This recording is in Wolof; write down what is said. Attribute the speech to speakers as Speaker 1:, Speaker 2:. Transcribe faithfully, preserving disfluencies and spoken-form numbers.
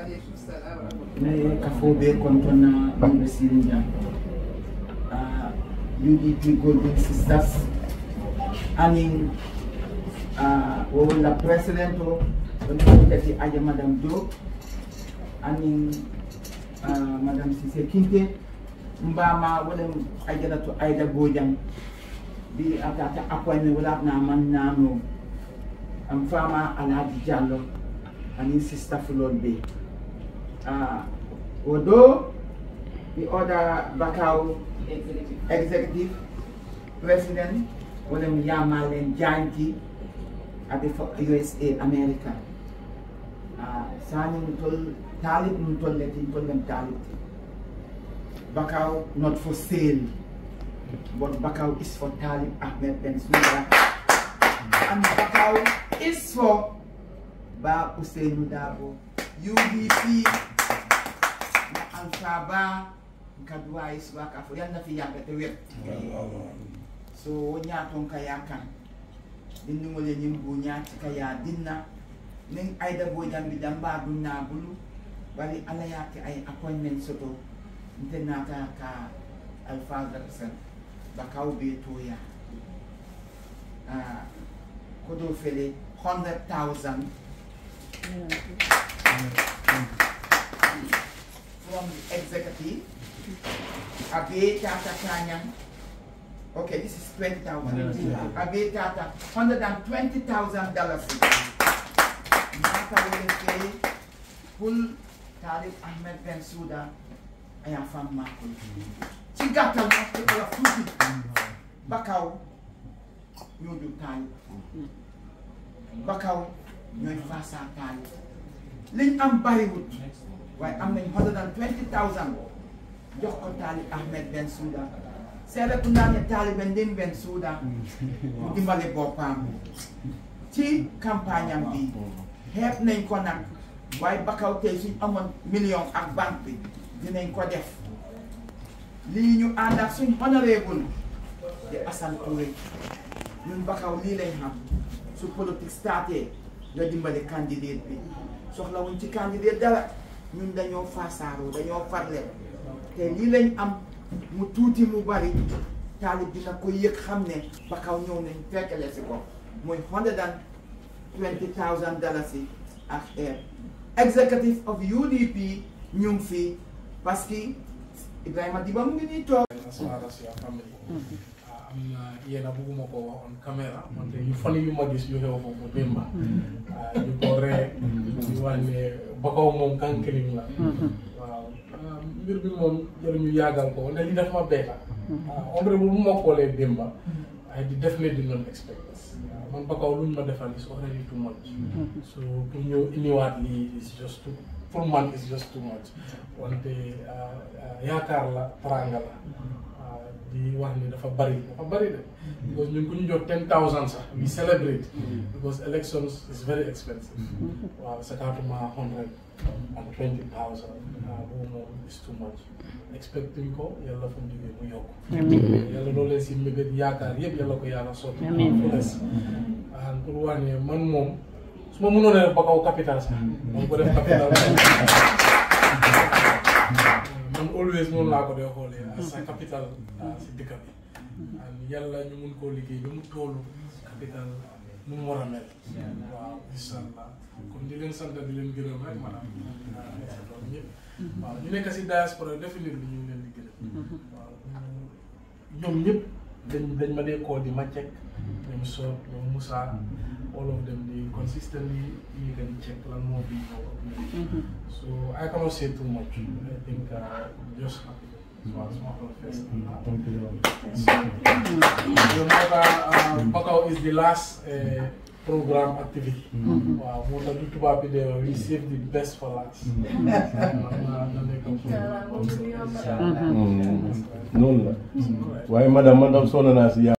Speaker 1: mais kafobe kontona on sirinja uh, U D P Golden Sisters aning uh, wala president o kati aja Madame Do aning uh, Madame Cissé Kinte mbama wala aja to Aida Bojang bi atata appointment wala na man nano am fama Alhaji Diallo aning sister Fulon Bay. Uh, although the other Bakau executive, executive president, William Yamal Janti at the U S A America, Sani Mutol Talib Mutol Letin Tolem Talib. Bakau not for sale, but Bakau is for Talib Ahmed Bensouda, and Bakau is for Ba Hussein Dabo, U D P. Alfaba kadua iswa ka fo yalla fi yalla te wet so wonya ton kayakan dinni mo le nyimbu nyaati kaya dinna ning Aida Bojang bi damba dunna bulu bali ala yake ay appointment soto ntenata ka alfaza sen Bakau be toya ah kodo fele one hundred thousand from the executive, Abe Tata Kanyan. Okay, this is twenty thousand. Abe Tata, one hundred twenty thousand dollars. Maka will say, full Talib Ahmed Bensouda, I am from Makul. She got a lot of people of Tuti. Bakau, you do Talib. Bakau, you are Fasa Talib. Link and Bollywood. Why am one hundred twenty thousand jox ko Talib Ahmed Bensouda seede ku naa ne Talib Ndim Bensouda mu dimbale boppam ci campagne am bi xeeb nañ ko nag waaye Bakau tey suñ amoon million ak banque bi dinañ ko def lii ñu ànd ak suñ honorable de Assane Touré ñun Bakau lii lañ xam su politique starté nga dimbale candidate bi soxla wuñ ci candidate dara ñun dañoo fasaaroo dañoo farle te lii lañ am mu tuuti mu bari Talib dina ko yëg xam ne Bakau ñëw nañ fekkale si ko muy one hundred twenty thousand dollars yi ak air executive of U D P ñu ngi fii parce que Ibrahima Diba mu ngi nii toog
Speaker 2: am na yéen a bëgguma ko wax on caméra wante yu fan yu ma gis yu xew foofu démba ñu ko ree di wax ne Bakau moom kankiling la waaw mbir bi moom jël ñu yàggal ko wante li def ma beeka ombre bu ma xoolee démba I definitely did not expect this man Bakau luñ ma defal is already too much so pour ñu indiwaat lii is just too pour man is just too much wante yaakaar la taranga la di wax ni dafa bari dafa bari de because ñun ku ñu jox ten thousand sax we celebrate because elections is very expensive waaw sakatuma hundred and twenty thousand boobu moom is too much expecting ko yàlla fu mu jógee mu yokk yàlla loolu leen si mébét yaakaar yëpp yàlla ko yàlla sotti fu les an pour wax ne man moom su ma mënoon a def Bakau capital sax moom ko def capital man always noonu laa ko dee xoolee sa capital si dëkk bi yàlla ñu mun koo liggéey ba mu toolu capital nu mu war a mel waaw incha allah kon di leen sant di leen gërëm rek maanaam loolu ñëpp waaw ñu nekk si diaspora définir bi ñu ngi leen di gërëm waaw ñoom ñëpp dañ dañ ma dee koo di ma check ñoom Sow ñoom Moussa all of them di consistently you can check lan moo bi so I cannot say too much. I think uh, just happy. Wow, thank you. So, remember, uh, Bakau is the last uh, program activity. Mm-hmm. Wow, what I do to Papi, they will receive the best for last.
Speaker 3: No, why, Madam, Madam, so